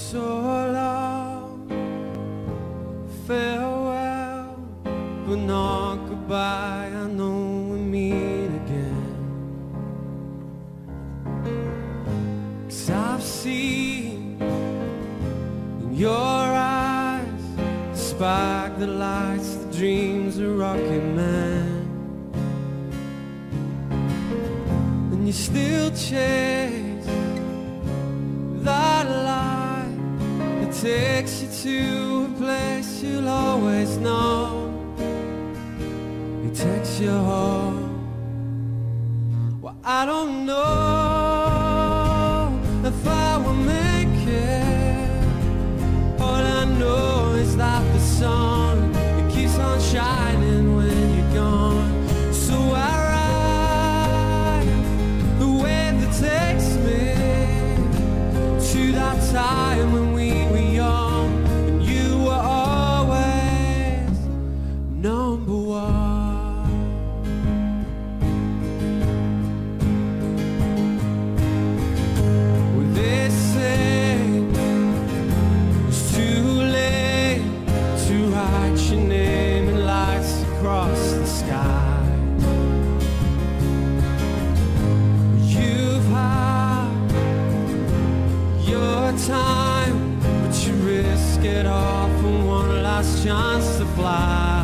So long, farewell, but not goodbye. I know we'll meet again. 'Cause I've seen in your eyes the spark that lights the dreams of Rocket Man. And you still chase that light that takes you to a place you'll always know. It takes you home. Well, I don't know if I will make it. All I know is that the sun, it keeps on shining when you're gone. So I ride the wave that takes me to that time when we were young and you were always number one. Well, they say it's too late to write your name in lights across the sky. You've had your time, but you risk it all for one last chance to fly.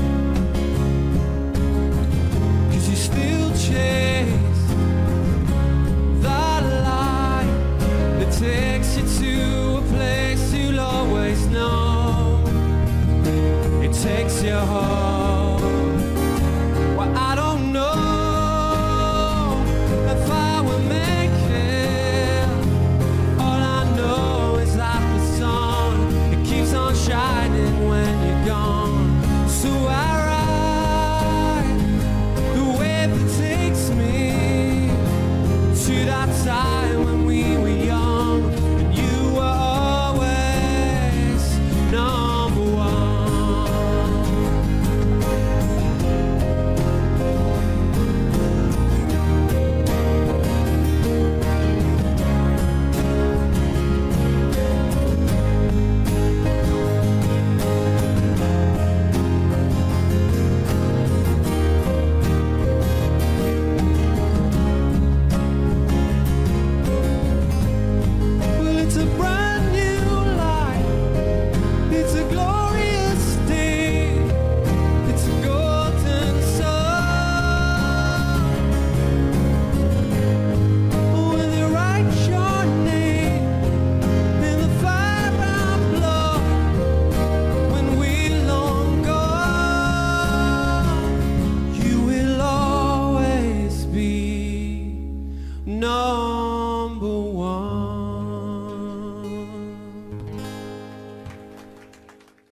'Cause you still chase that light that takes you to a place you'll always know. It takes you home. Well, I don't know if I will make it. All I know is that the sun, it keeps on shining when you're gone. So I ride the wave that takes me to that time when